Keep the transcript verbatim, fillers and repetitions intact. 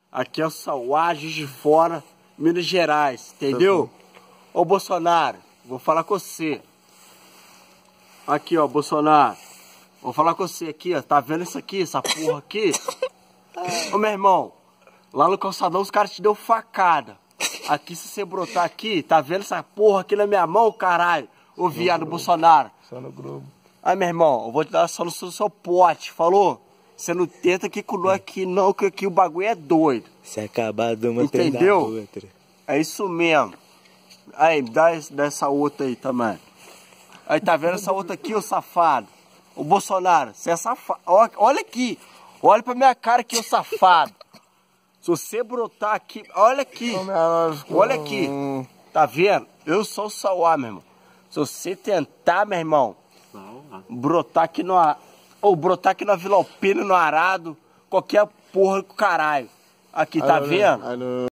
Aqui é o Sauá, Juiz de Fora, Minas Gerais, entendeu? Ô Bolsonaro, vou falar com você. Aqui, ó, Bolsonaro. Vou falar com você aqui, ó. Tá vendo isso aqui, essa porra aqui? Ô, meu irmão, lá no calçadão os caras te deu facada. Aqui, se você brotar aqui, tá vendo essa porra aqui na minha mão, caralho? Ô, viado Bolsonaro. Só no grupo. Aí, meu irmão, eu vou te dar a solução do seu pote, falou? Você não tenta aqui com nós aqui, não, que aqui o bagulho é doido. Se acabar de uma entendeu? Outra. É isso mesmo. Aí, dá, esse, dá essa outra aí também. Aí, tá vendo essa outra aqui, ô safado? Ô Bolsonaro, você é safado. Olha, olha aqui. Olha pra minha cara aqui, ô safado. Se você brotar aqui, olha aqui. Olha aqui. Tá vendo? Eu sou o Sauá, meu irmão. Se você tentar, meu irmão, brotar aqui no... Ou brotar aqui na Vila Alpina, no Arado, qualquer porra com caralho. Aqui, tá vendo?